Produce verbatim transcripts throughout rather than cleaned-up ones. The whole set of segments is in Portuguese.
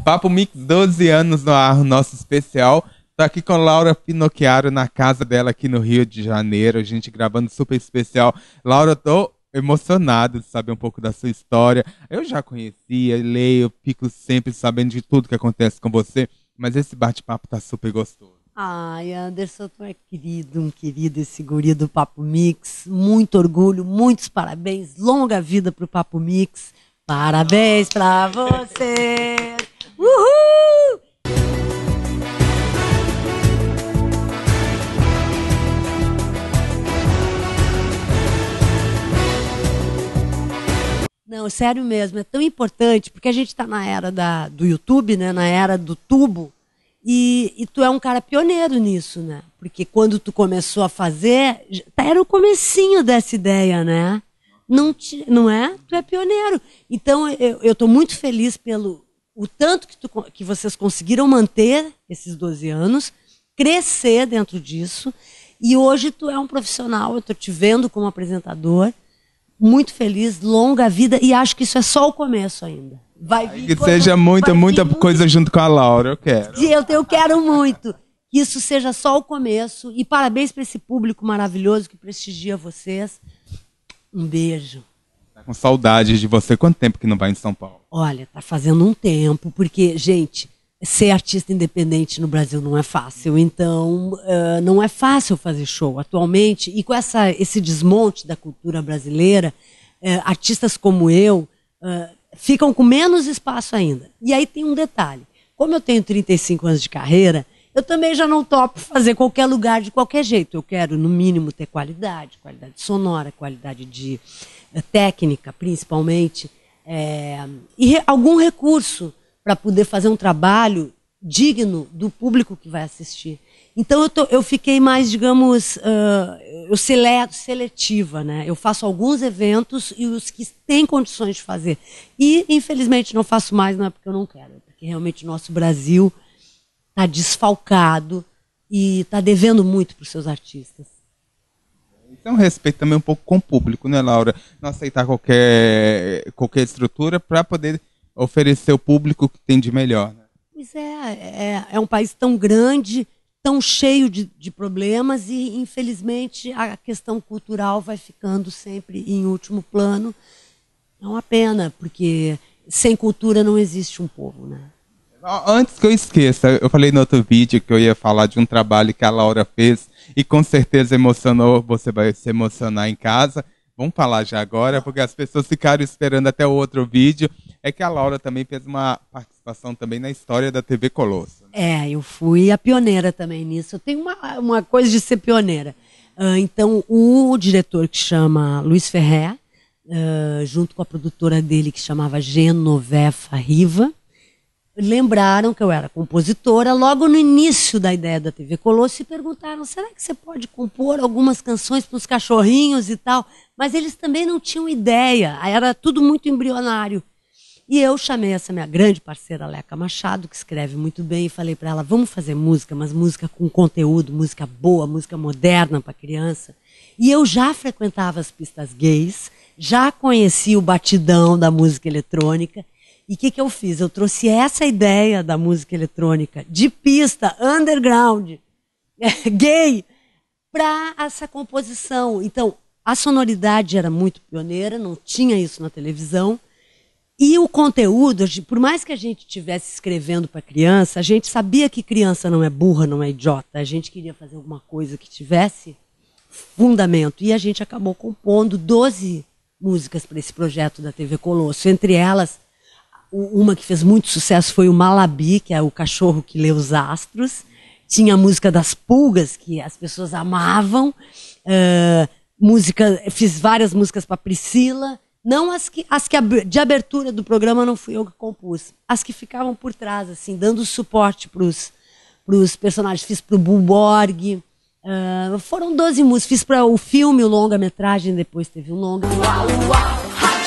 Papo Mix, doze anos no ar, nosso especial. Tô aqui com Laura Finocchiaro na casa dela aqui no Rio de Janeiro. A gente gravando super especial. Laura, eu tô emocionado de saber um pouco da sua história. Eu já conhecia, leio, fico sempre sabendo de tudo que acontece com você. Mas esse bate-papo tá super gostoso. Ai, Anderson, tu é querido, um querido esse guri do Papo Mix. Muito orgulho, muitos parabéns. Longa vida pro Papo Mix. Parabéns pra você. Uhul! Não, sério mesmo, é tão importante, porque a gente está na era da, do YouTube, né, na era do tubo, e, e tu é um cara pioneiro nisso, né? Porque quando tu começou a fazer, era o comecinho dessa ideia, né? Não, te, não é? Tu é pioneiro. Então, eu estou muito feliz pelo o tanto que, tu, que vocês conseguiram manter esses doze anos, crescer dentro disso, e hoje tu é um profissional, eu estou te vendo como apresentador, muito feliz, longa vida, e acho que isso é só o começo ainda. Vai vir que coisa, seja muita, muita muito... coisa junto com a Laura, eu quero. Eu, eu quero muito que isso seja só o começo, e parabéns para esse público maravilhoso que prestigia vocês. Um beijo. Tá com saudade de você. Quanto tempo que não vai em São Paulo? Olha, tá fazendo um tempo, porque, gente, ser artista independente no Brasil não é fácil, então uh, não é fácil fazer show atualmente, e com essa, esse desmonte da cultura brasileira, uh, artistas como eu uh, ficam com menos espaço ainda. E aí tem um detalhe, como eu tenho trinta e cinco anos de carreira, eu também já não topo fazer qualquer lugar de qualquer jeito, eu quero no mínimo ter qualidade, qualidade sonora, qualidade de uh, técnica principalmente, é, e re, algum recurso para poder fazer um trabalho digno do público que vai assistir. Então eu, tô, eu fiquei mais, digamos, uh, eu seleto, seletiva, né? Eu faço alguns eventos e os que têm condições de fazer. E, infelizmente, não faço mais, não é porque eu não quero, é porque realmente o nosso Brasil está desfalcado e está devendo muito para os seus artistas. Então, respeito também um pouco com o público, né, Laura? Não aceitar qualquer, qualquer estrutura para poder oferecer o público que tem de melhor. Né? Pois é, é, é um país tão grande, tão cheio de, de problemas e, infelizmente, a questão cultural vai ficando sempre em último plano. É uma pena, porque sem cultura não existe um povo, né? Antes que eu esqueça, eu falei no outro vídeo que eu ia falar de um trabalho que a Laura fez e com certeza emocionou, você vai se emocionar em casa. Vamos falar já agora, porque as pessoas ficaram esperando até o outro vídeo. É que a Laura também fez uma participação também na história da T V Colosso. É, eu fui a pioneira também nisso. Eu tenho uma, uma coisa de ser pioneira. Uh, então, o diretor que chama Luiz Ferré, uh, junto com a produtora dele que chamava Genovefa Riva, lembraram que eu era compositora logo no início da ideia da T V Colosso e perguntaram, será que você pode compor algumas canções para os cachorrinhos e tal? Mas eles também não tinham ideia, era tudo muito embrionário. E eu chamei essa minha grande parceira, Leca Machado, que escreve muito bem, e falei para ela, vamos fazer música, mas música com conteúdo, música boa, música moderna para criança. E eu já frequentava as pistas gays, já conhecia o batidão da música eletrônica. E o que, que eu fiz? Eu trouxe essa ideia da música eletrônica, de pista, underground, gay, para essa composição. Então, a sonoridade era muito pioneira, não tinha isso na televisão. E o conteúdo, por mais que a gente estivesse escrevendo para criança, a gente sabia que criança não é burra, não é idiota. A gente queria fazer alguma coisa que tivesse fundamento. E a gente acabou compondo doze músicas para esse projeto da T V Colosso. Entre elas, uma que fez muito sucesso foi o Malabi, que é o cachorro que lê os astros. Tinha a música das pulgas, que as pessoas amavam. Uh, música, fiz várias músicas para Priscila. Não as que, as que de abertura do programa não fui eu que compus. As que ficavam por trás, assim, dando suporte para os personagens. Fiz para o Bulborg. Uh, foram doze músicas. Fiz para o filme, o longa-metragem, depois teve um longa. Uau, uau,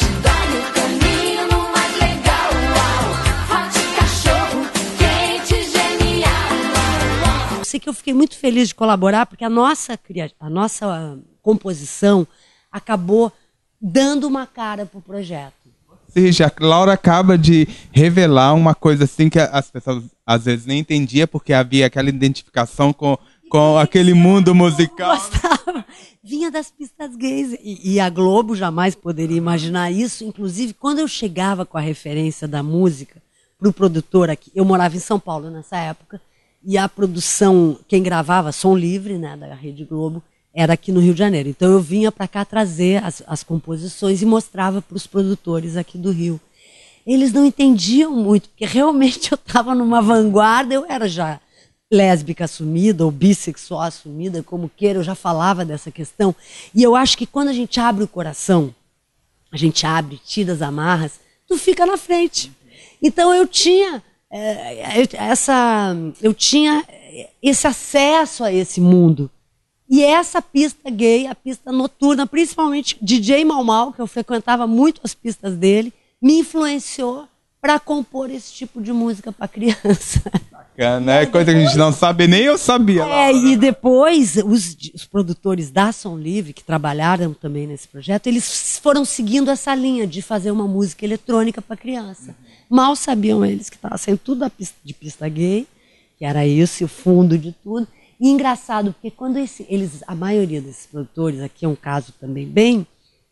sei que eu fiquei muito feliz de colaborar, porque a nossa, a nossa composição acabou dando uma cara para o projeto. Sim, já a Laura acaba de revelar uma coisa assim que as pessoas às vezes nem entendiam, porque havia aquela identificação com, com aquele mundo musical. Gostava. Vinha das pistas gays. E, e a Globo jamais poderia imaginar isso. Inclusive, quando eu chegava com a referência da música para o produtor aqui, eu morava em São Paulo nessa época, e a produção, quem gravava, Som Livre, né, da Rede Globo, era aqui no Rio de Janeiro. Então eu vinha para cá trazer as, as composições e mostrava para os produtores aqui do Rio. Eles não entendiam muito, porque realmente eu estava numa vanguarda, eu era já lésbica assumida ou bissexual assumida, como queira, eu já falava dessa questão. E eu acho que quando a gente abre o coração, a gente abre, tira as amarras, tu fica na frente. Então eu tinha, é, essa, eu tinha esse acesso a esse mundo. E essa pista gay, a pista noturna, principalmente D J Mau Mau, que eu frequentava muito as pistas dele, me influenciou para compor esse tipo de música para criança. Bacana, é coisa que a gente não sabe, nem eu sabia. É, e depois os, os produtores da Som Livre, que trabalharam também nesse projeto, eles foram seguindo essa linha de fazer uma música eletrônica para criança. Mal sabiam eles que estava sendo tudo de pista gay, que era isso, o fundo de tudo. E engraçado, porque quando esse, eles, a maioria desses produtores, aqui é um caso também bem,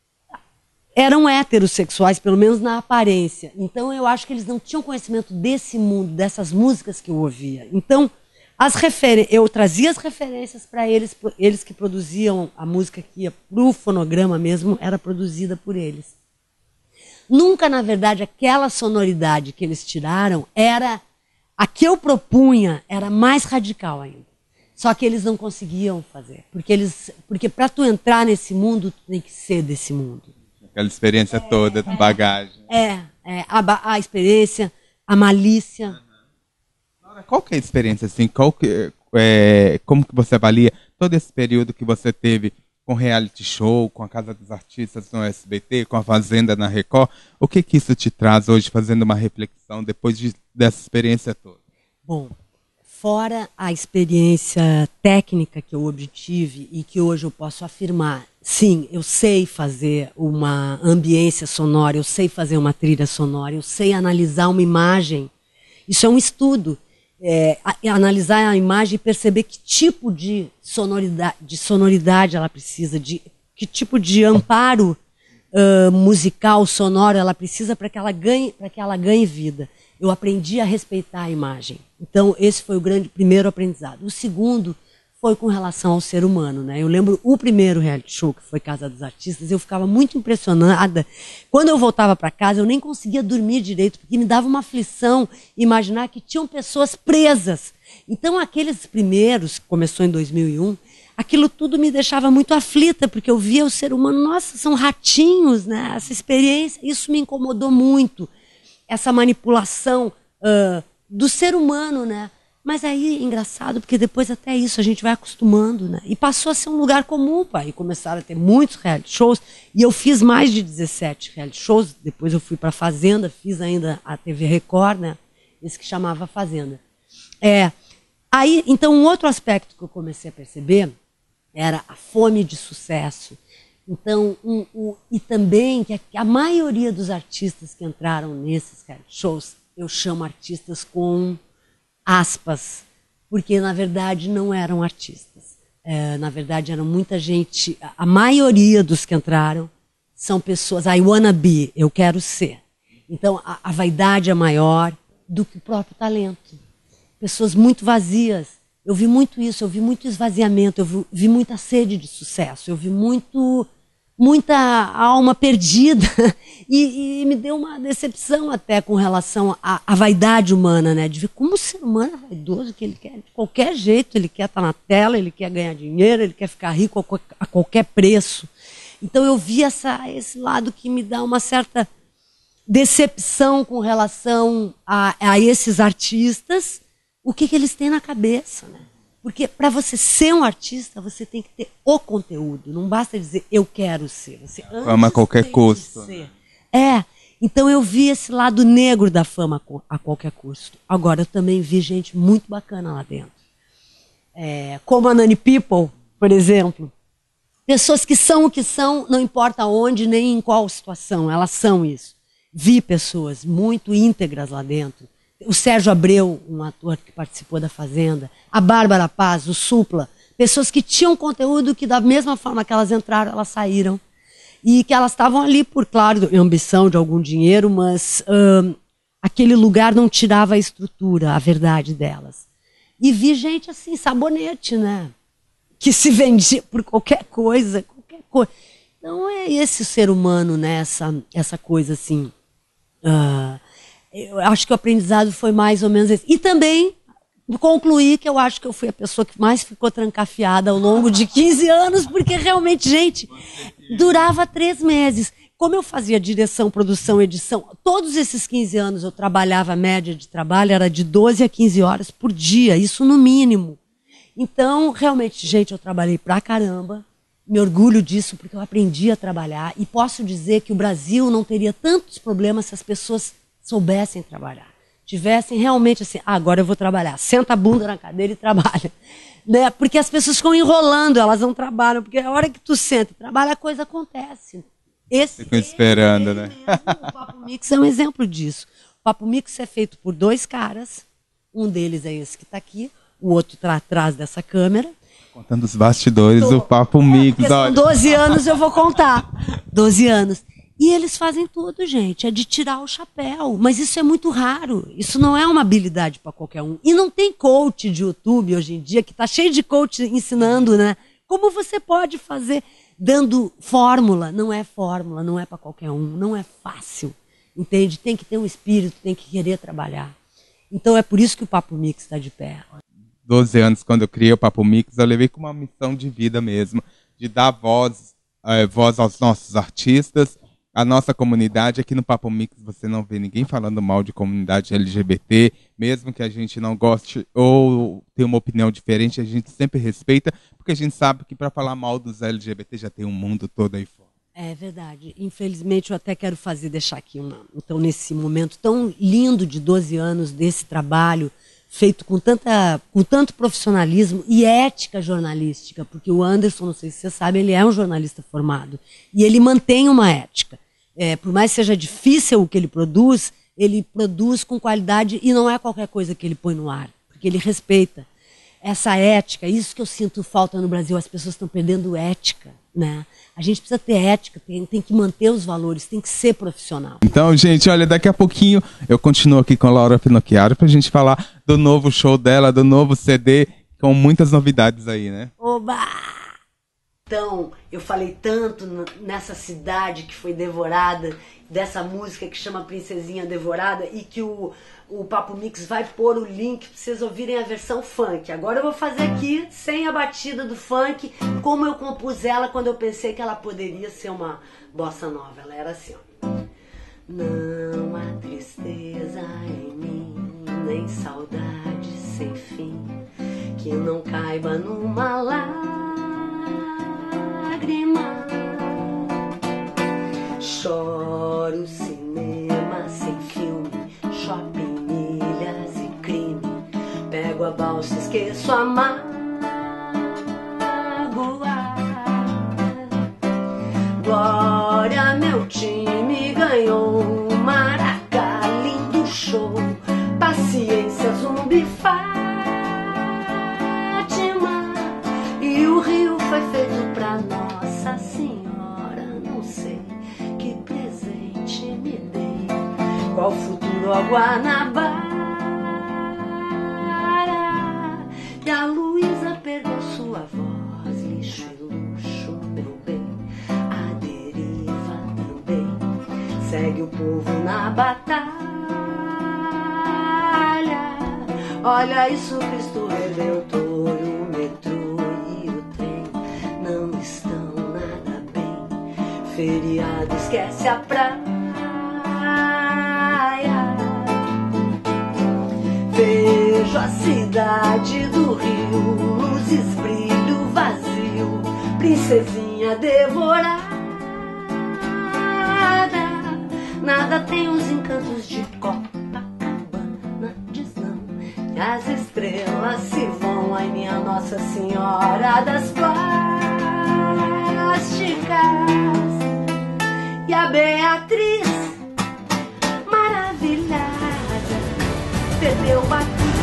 eram heterossexuais, pelo menos na aparência. Então eu acho que eles não tinham conhecimento desse mundo, dessas músicas que eu ouvia. Então as refer... eu trazia as referências para eles, eles que produziam a música que ia para o fonograma mesmo, era produzida por eles. Nunca, na verdade, aquela sonoridade que eles tiraram era a que eu propunha, era mais radical ainda. Só que eles não conseguiam fazer, porque eles, porque para tu entrar nesse mundo, tu tem que ser desse mundo. Aquela experiência é, toda, é, bagagem. É, é a, a experiência, a malícia. Uhum. Qual que é a experiência, assim, qual que, é, como que você avalia todo esse período que você teve com reality show, com a Casa dos Artistas no S B T, com a Fazenda na Record? O que que isso te traz hoje, fazendo uma reflexão depois de, dessa experiência toda? Bom, fora a experiência técnica que eu obtive e que hoje eu posso afirmar, sim, eu sei fazer uma ambiência sonora, eu sei fazer uma trilha sonora, eu sei analisar uma imagem. Isso é um estudo. É, a, analisar a imagem e perceber que tipo de sonoridade, de sonoridade ela precisa, de que tipo de amparo uh, musical, sonoro ela precisa para que ela ganhe, para que ela ganhe vida. Eu aprendi a respeitar a imagem. Então, esse foi o grande primeiro aprendizado. O segundo foi com relação ao ser humano, né? Eu lembro o primeiro reality show, que foi Casa dos Artistas, eu ficava muito impressionada. Quando eu voltava para casa, eu nem conseguia dormir direito, porque me dava uma aflição imaginar que tinham pessoas presas. Então, aqueles primeiros, que começou em dois mil e um, aquilo tudo me deixava muito aflita, porque eu via o ser humano, nossa, são ratinhos, né? Essa experiência, isso me incomodou muito. Essa manipulação uh, do ser humano, né? Mas aí, engraçado, porque depois até isso a gente vai acostumando, né? E passou a ser um lugar comum, pai. E começaram a ter muitos reality shows. E eu fiz mais de dezessete reality shows. Depois eu fui para a Fazenda, fiz ainda a T V Record, né? Esse que chamava Fazenda. É, aí, então, um outro aspecto que eu comecei a perceber era a fome de sucesso. Então, um, um, e também que a, a maioria dos artistas que entraram nesses reality shows, eu chamo artistas com aspas, porque na verdade não eram artistas. É, na verdade eram muita gente, a, a maioria dos que entraram são pessoas, I wanna be, eu quero ser. Então a, a vaidade é maior do que o próprio talento. Pessoas muito vazias. Eu vi muito isso, eu vi muito esvaziamento, eu vi, vi muita sede de sucesso, eu vi muito, muita alma perdida e, e me deu uma decepção até com relação à, à vaidade humana, né? De ver como o ser humano é vaidoso, que ele quer de qualquer jeito, ele quer estar na tela, ele quer ganhar dinheiro, ele quer ficar rico a, a qualquer preço. Então eu vi essa, esse lado que me dá uma certa decepção com relação a, a esses artistas. O que, que eles têm na cabeça, né? Porque para você ser um artista, você tem que ter o conteúdo. Não basta dizer, eu quero ser. Você fama a qualquer custo. Ser. É, então eu vi esse lado negro da fama a qualquer custo. Agora, eu também vi gente muito bacana lá dentro. É, como a Nani People, por exemplo. Pessoas que são o que são, não importa onde, nem em qual situação, elas são isso. vi pessoas muito íntegras lá dentro. O Sérgio Abreu, um ator que participou da Fazenda, a Bárbara Paz, o Supla, pessoas que tinham conteúdo que da mesma forma que elas entraram, elas saíram. E que elas estavam ali por, claro, ambição de algum dinheiro, mas hum, aquele lugar não tirava a estrutura, a verdade delas. E vi gente assim, sabonete, né? Que se vendia por qualquer coisa, qualquer coisa. Então é esse o ser humano, né? Essa, essa coisa assim. Uh, eu acho que o aprendizado foi mais ou menos esse. E também concluí que eu acho que eu fui a pessoa que mais ficou trancafiada ao longo de quinze anos, porque realmente, gente, durava três meses. Como eu fazia direção, produção, edição, todos esses quinze anos eu trabalhava, a média de trabalho era de doze a quinze horas por dia, isso no mínimo. Então, realmente, gente, eu trabalhei pra caramba, me orgulho disso porque eu aprendi a trabalhar e posso dizer que o Brasil não teria tantos problemas se as pessoas soubessem trabalhar. Tivessem realmente assim, ah, agora eu vou trabalhar, senta a bunda na cadeira e trabalha. Né? Porque as pessoas ficam enrolando, elas não trabalham, porque a hora que tu senta e trabalha, a coisa acontece. Esse, Ficam esperando, esse né? Mesmo, o Papo Mix é um exemplo disso. O Papo Mix é feito por dois caras, um deles é esse que está aqui, o outro está atrás dessa câmera. Contando os bastidores, Tô, o Papo Mix. Porque são doze anos, eu vou contar. doze anos. E eles fazem tudo, gente. É de tirar o chapéu. Mas isso é muito raro. Isso não é uma habilidade para qualquer um. E não tem coach de YouTube hoje em dia, que está cheio de coach ensinando, né? Como você pode fazer dando fórmula. Não é fórmula, não é para qualquer um. Não é fácil. Entende? Tem que ter um espírito, tem que querer trabalhar. Então é por isso que o Papo Mix está de pé. doze anos, quando eu criei o Papo Mix, eu levei com uma missão de vida mesmo. De dar voz, é, voz aos nossos artistas. A nossa comunidade, aqui no Papo Mix, você não vê ninguém falando mal de comunidade L G B T, mesmo que a gente não goste ou tenha uma opinião diferente, a gente sempre respeita, porque a gente sabe que para falar mal dos L G B T já tem um mundo todo aí fora. É verdade. Infelizmente, eu até quero fazer, deixar aqui uma... Então, nesse momento tão lindo de doze anos desse trabalho, feito com, tanta, com tanto profissionalismo e ética jornalística, porque o Anderson, não sei se você sabe, ele é um jornalista formado, e ele mantém uma ética. É, por mais que seja difícil o que ele produz, ele produz com qualidade e não é qualquer coisa que ele põe no ar, porque ele respeita essa ética. Isso que eu sinto falta no Brasil, as pessoas estão perdendo ética, né? A gente precisa ter ética, tem, tem que manter os valores, tem que ser profissional. Então, gente, olha, daqui a pouquinho eu continuo aqui com a Laura Finocchiaro pra gente falar do novo show dela, do novo C D, com muitas novidades aí, né? Oba! Então, eu falei tanto nessa cidade que foi devorada, dessa música que chama Princesinha Devorada, e que o, o Papo Mix vai pôr o link para vocês ouvirem a versão funk. Agora eu vou fazer aqui, sem a batida do funk, como eu compus ela quando eu pensei que ela poderia ser uma bossa nova. Ela era assim, ó. Não há tristeza em mim, nem saudade sem fim, que não caiba numa lágrima. Choro cinema sem filme, shopping, milhas e crime. Pego a balsa, esqueço a mágoa. Glória, meu time ganhou um Maracá, lindo show. Paciência, zumbi, Fátima. E o Rio foi feito pra Nossa Senhora. Não sei que presente me dei. Qual futuro a Guanabara? E a Luísa perdeu sua voz. Lixo e luxo, meu bem. A deriva também. Segue o povo na batalha. Olha isso, Cristo Redentor. O metrô e o trem não estão nada bem. Feriado, esquece a praia. Vejo a cidade do Rio, luzes, brilho, vazio, princesinha devorada. Nada tem os encantos de Copacabana, diz não. E as estrelas se vão, ai minha Nossa Senhora das Plásticas. E a Beatriz perdeu uma